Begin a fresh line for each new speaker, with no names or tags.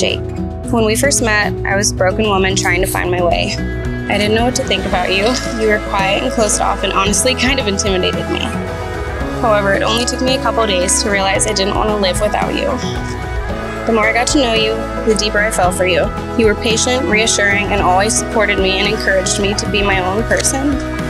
Jake. When we first met, I was a broken woman trying to find my way. I didn't know what to think about you. You were quiet and closed off and honestly kind of intimidated me. However, it only took me a couple days to realize I didn't want to live without you. The more I got to know you, the deeper I fell for you. You were patient, reassuring, and always supported me and encouraged me to be my own person.